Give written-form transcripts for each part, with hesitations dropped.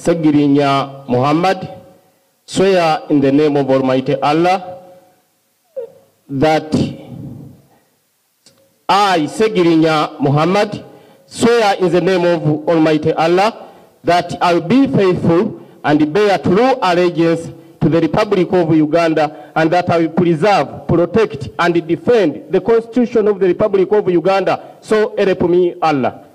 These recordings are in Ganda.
Segirinya Muhammad, swear in the name of Almighty Allah that I, Segirinya Muhammad, swear in the name of Almighty Allah that I will be faithful and bear true allegiance to the Republic of Uganda, and that I will preserve, protect, and defend the Constitution of the Republic of Uganda. So help me Allah.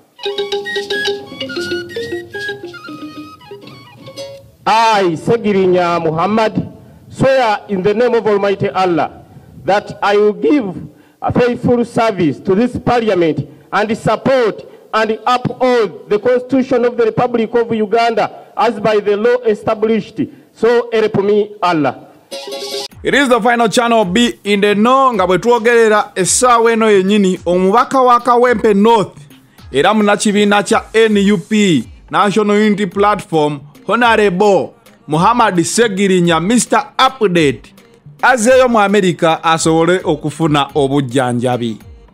I, Segirinya Muhammad, swear in the name of Almighty Allah that I will give a faithful service to this Parliament and support and uphold the Constitution of the Republic of Uganda as by the law established. So help me Allah. It is the final channel B in the know nga bwetwogerera essaawa eno yennyini omubaka wa Kawempe North era munakibiina kya NUP National Unity Platform Honorable Muhammad Segirinya Mr. Update azeeyo mu America asobole okufuna obujjanjabi.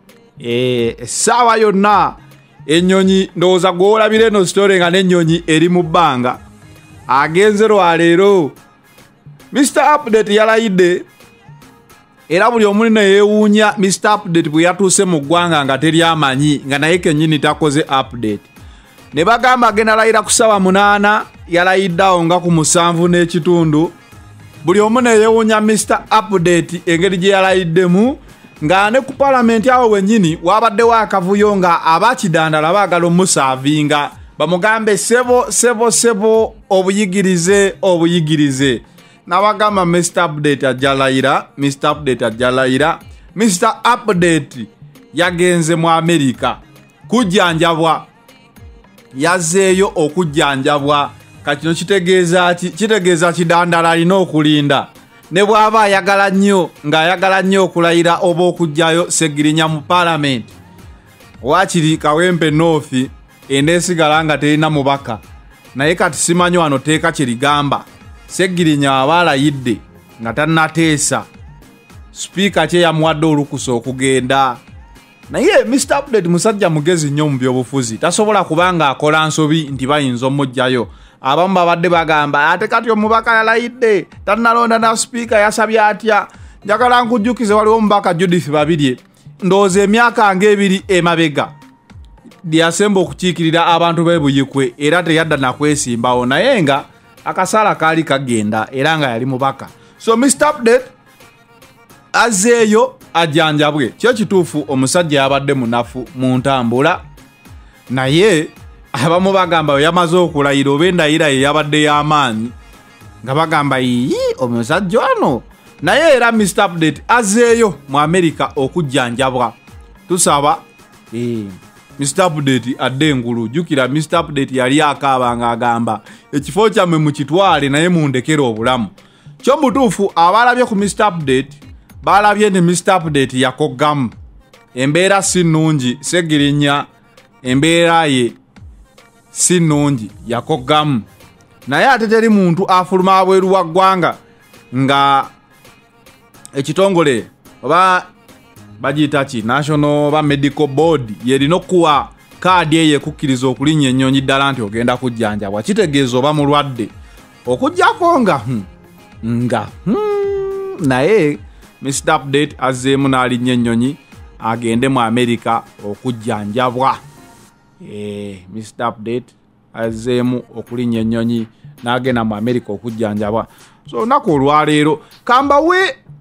Essaawa yonna ennyonyi ndowooza gw'olabira eno story nga n'ennyonyi eri mu bbanga agenze lwaleero Mr. Update yalayidde era buli omu ne yeewuunya Mr. Update bwe yatuuse mu ggwanga nga teri amanyi nga naye kennyini takoze update. Ne bagamba agenda layira ku ssaawa 8 yalayiddeawo nga ku 7 n'ekitundu. Buli omu ne yeewuunya Mr. Update engeri gye yalayiddemu nga ne ku Parliament awo wennyini wabaddewo akavuyo nga abakidandala baagala omusaavinga bamugambe sebo obuyigirize. Nabagamba Mr. Update ajalayira, Mr. Update ajalayira. Mr. Update yagenze mu America kujjanjabwa, yazeeyo okujjanjabwa. Kati no kitegeeza kidandala alina okulinda ne bw'aba ayagala nnyo okulayira oba okujjayo Segirinya mu Parliament. Waakiri Kawempe North endeesigala nga terina mubaka, naye kati simanyi wano teeka kye ligamba. Segirinya aba alayidde nga tannateesa, sipiika kye yamuwadde olukusa okugenda. Naye Mr. Update musajja mugezi nnyo mu byobufuzi, tasobola kubanga akola nsobi nti bayinza omujjayo. Abamu babadde bagamba ate kati omubaka yalayidde tannalonda na sipiika yasabye atya. Njagala nkujjukize waliwo omubaka Judith Babirye ndowooza emyaka nga 2 emabega yasemba okukiikirira abantu b'ebuyikwe era teyadda nakwesimbawo, naye nga akasaala kaali kagenda era nga yali mubaka. So Mr. Update azeeyo ajjanjabwe. Kyo kituufu omusajja yabadde munafu mu ntambula, naye abamu bagamba yamaze okulayira oba endayira ye yabadde y'amaanyi nga bagamba omusajja wano. Naye era Mr. Update azeeyo mu America okujjanjabwa. Tusaba Mr. Update adde engulu. Jukira Mr. Update yali akaaba nga agamba ekifo kyammwe mukitwale naye mundekere obulamu. Kyo mutuufu abalabye ku Mr. Update balabye ne Mr. Update yakoggamu. Embeera si nnungi, Segirinya embeera ye si nnungi yakoggamu. Naye ate teri muntu afuluma abweru wa ggwanga nga ekitongole oba bagiyita ki National ba Medical Board yerina okuwa kaadi eyo ekukkiriza okulinnya ennyonyi ddala nti ogenda kujjanjabwa. Kitegeeza oba mulwadde okujjako nga naye Mr. Update azzeemu n'alinnya ennyonyi agende mu America okujjanjabwa. Mr. Update azzeemu okulinnya ennyonyi n'agenda mu America okujjanjabwa. So olunaku olwaleero kambawe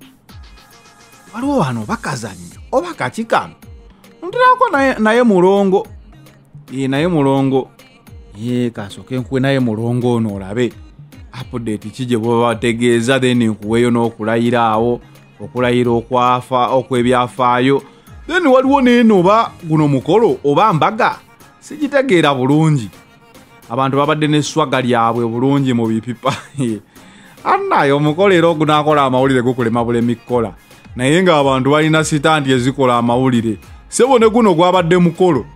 waliwo wano bakazannyo oba kakikano ntirako naye mulongo. Naye mulongo kasooke nkuwe naye mulongo ono olabe Update kije bwe bategeeza then nkuweeyo n'okulayira awo, okulayira okw'ebyafaayo. Then waliwo neeno oba guno mukolo oba mbaga sigitegeera bulungi. Abantu babadde n'esswaga lyabwe bulungi mu bipipa. Annayo omukolo era ogunaakola amawulire gukulema bulemi kukola, naye ng'abantu balina sitanti ezikola amawulire. Sebo ne guno gwabadde mukolo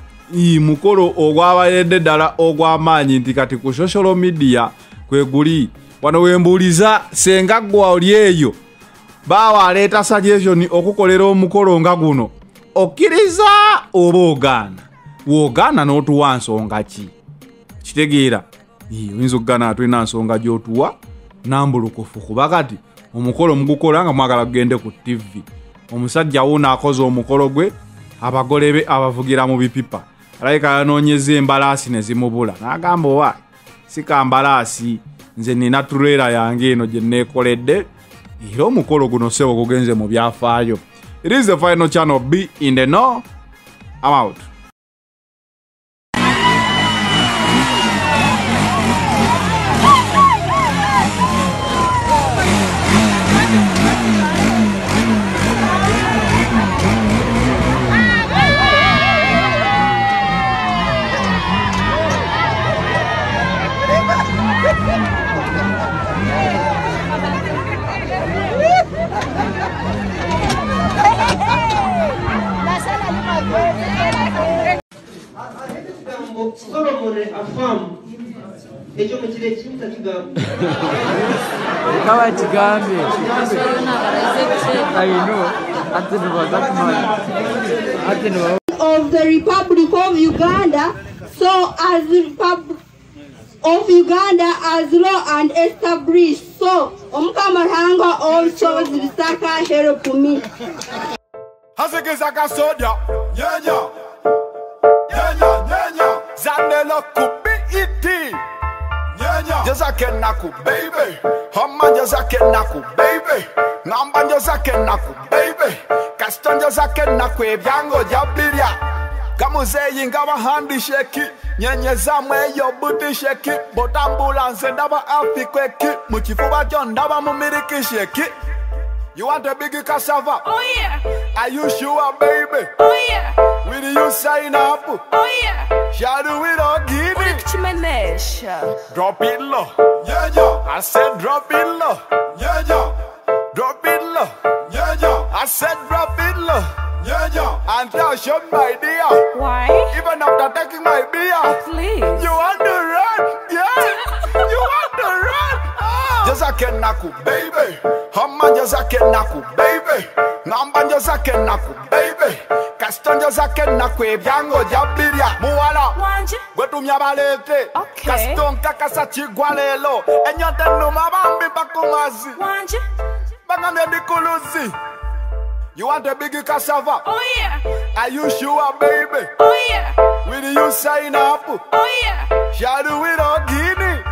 ogwabayedde ddala ogw'amaanyi nti kati ku social media kwe guli. Wano wembuuliza senga gwe oli eyo baawa aleeta suggestion okukolera omukolo nga guno, okkiriza oba ogaana? W'ogaana n'otuwa nsonga ki? Kitegeera oyinza okugana tulina nsonga gy'otuwa nambulukufu kuba kati omukolo mugukola nga mwagala kugende ku TV. Omusajja wuno akoze omukolo gwe abagole be abavugira mu bipipa alayika yanoonyeza embalaasi ne zimubula n'agamba owa sika mbalaasi nze nina tureera yange eno gye neekoledde era omukolo guno sebo gugenze mu byafaayo. It is the final channel. Be in the know. I'm out. Solomon affirm ejo mukire kimta kigambo kawa kigambe I know of the Republic of Uganda, so as the Republic of Uganda as law and established, so Omkamaranga also Zisaka help me. Hasekesaka sodia, nyanya, nyanya, nyanya, Zanelo kubi iti, nyanya, Jazake naku baby, Hama Jazake naku baby, Namba Jazake naku baby, Kaston Jazake naku ebyango jabiria, Kamuze yingawa handi sheki, Nyenye zamwe yo buti sheki, Botambulance ndaba afikweki, Muchifuba John ndaba mumiriki sheki. You want a biggie cassava? Oh yeah. Are you sure, baby? Oh yeah. Will you sign up? Oh yeah. Shall we not give it? Drop it low. Yeah, yeah. I said drop it low. Yeah, yeah. Drop it low. Yeah, yeah. I said drop it low. Yeah, yeah. And I'll show my dear. Why? Even after taking my beer. Please. You want to run? Yeah. You want to run? Oh. Jazake naku, baby. Hama Jazake naku, baby. Namba Jazake naku, baby. Kaston Jazake naku, ebyango jabiria. Muwala. Wanje. Gwetu myabalete. Okay. Kaston kakasa chigwalelo. Enyote numa bambi bakumazi. Wanje. Bangamye dikuluzi. You want a biggie cassava? Oh yeah. Are you sure, baby? Oh yeah. Will you sign up? Oh yeah. Shall we not give it?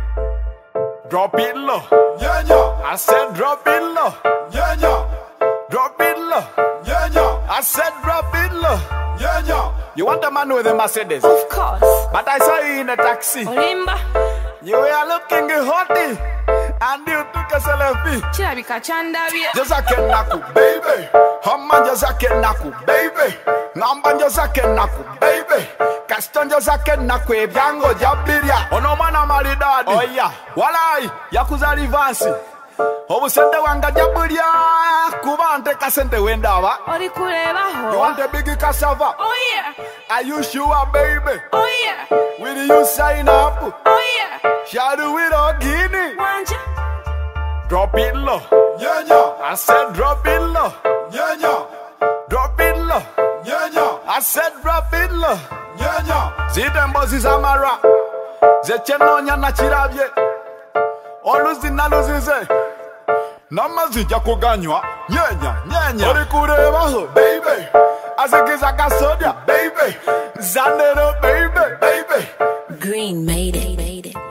Drop it low. Yeah, yeah. I said drop it low. Yeah, yeah. Drop it low. Yeah, yeah. I said drop it low. Yeah, yeah. You want a man with a Mercedes? Of course. But I saw you in a taxi. Olimba. You were looking hotty. And you took a selfie. Chirabika chandabye. Jazake naku, baby. Hama Jazake naku, baby. Namba Jazake naku, baby. Kaston Jazake naku, ebyango jabiria. Ono mana maridadi. Oh yeah. Walai, yakuza rivansi. Obusente wanga jabiria. Kubante kasente wendawa. Ori kulebaho. You want a biggie cassava? Oh yeah. Are you sure, baby? Oh yeah. Will you sign up? Oh yeah. Shall we not give it? Wanje. Drop it low. Yeah, yeah. I said drop it low. Yeah, yeah. Drop it low. Yeah, yeah. I said drop it low. Yeah, yeah. Zitembozi zamara. Zechenonya na chirabye. Oluzi na luzize. Namazija kuganywa. Nyenya, nyenya. Ori kurebaho, baby. Azikiza kasodia, baby. Zanero, baby, baby. Green made it, made it.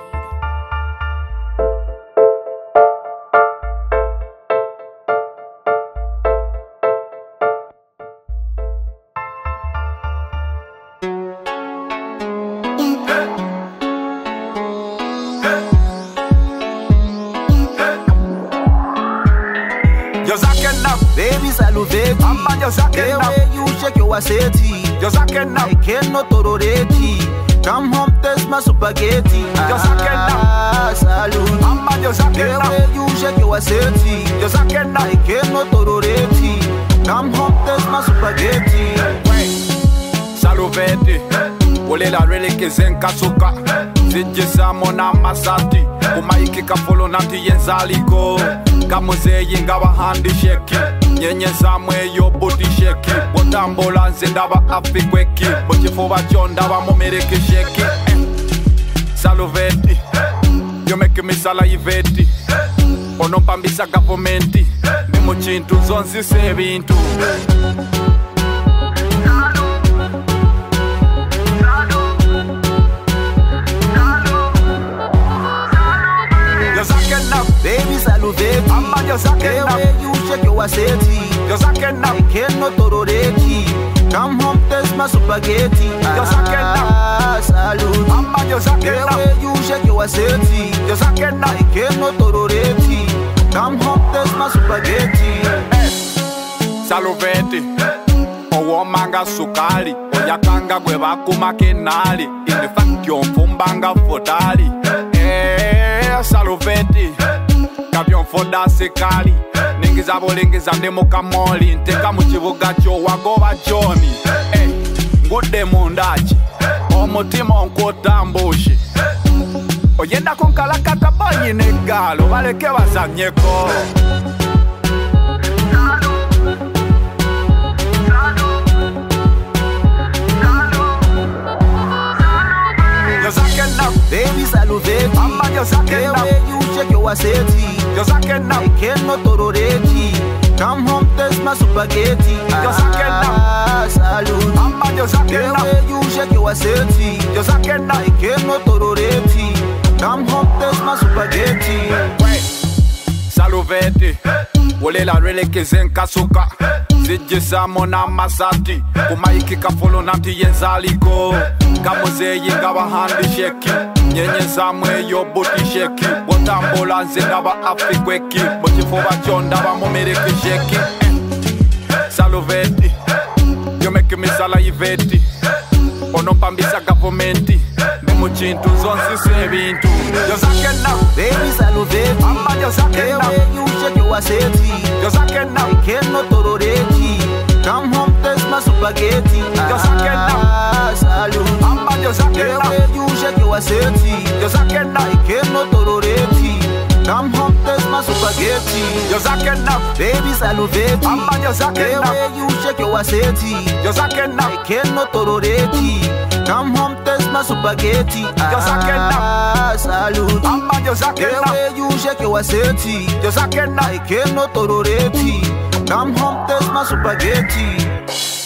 Baby salute, Mama Jazake the way you shake your asseti, Jazake na. I cannot tolerate. Come home, taste my spaghetti. Jazake na. Salute, Mama Jazake the na. way you shake your asseti, Jazake na. I cannot tolerate. Come home, taste my spaghetti. Saluveti, olela releke zenkasuka. Zijisamo na masati, kumaiki kafolo nanti yenzaliko. Kamuze yingawa handi sheki, nyenye zamwe yo buti sheki. Botambola ndaba afikweki, bochifuba chonda wa mumereke sheki. Saluveti. You make me salivate. Ono pambisa government. Ni mu chintu zonzi sebintu. Baby salute, Amma yo sakena. the way you shake your asseti. Yo sakena. I cannot tolerate. Come home, taste my spaghetti. Yo sakena. Salute, Amma yo the sakena. way you shake your asseti. Yo sakena. I cannot tolerate. Come home, taste my spaghetti. Saluvete. Owo manga sukali. Oyakanga gwe bakuma kenali. Inefakyo mfumbanga fotali. Saluvete. Kabyon foda sekali. Ningiza bolingiza ndemo kamoli. Nteka mu kibuga kyo wagoba Johnny. Ngudde mundachi. Omutima onkotambushi. Oyenda konkalakata banyi negalo. Baleke bazanyeko. Baby salute, Amma yo the sakena. way you shake your asseti. Yo sakena. I cannot tolerate. Come home, taste my spaghetti. Yo sakena. Salute, Amma yo the sakena. way you shake your asseti. Yo sakena. I cannot tolerate. Come home, taste my spaghetti. Saluvete. Wolela releke zenkasuka. Zijisa mona masati. Kumaiki kafolo nanti yenzaliko. Kamuzeyi ngaba handi sheki. Nyenye zamwe yo buti sheki. Botambola nze ngaba afikweki. Bochifoba chonda ba momereke sheki. Saluvete. You make me salivate. Ono pambisa government. Ndimu chintu zonsi sebintu. Yo sakena. Baby salute, Amma yo the sakena. way you shake your asseti. Yo sakena. I cannot tolerate. Come home, taste my spaghetti. Yo sakena. Salute, Amma yo the sakena. way you shake your asseti. Yo sakena. I cannot tolerate. Come home, taste my spaghetti. Yo sakena. Baby salute, Amma yo the sakena. way you shake your asseti. Yo sakena. I cannot tolerate. Come home, taste my spaghetti. Yo sakena. Salute, Amma yo the sakena. way you shake your asseti. Yo sakena. I cannot tolerate. Come home, taste my spaghetti.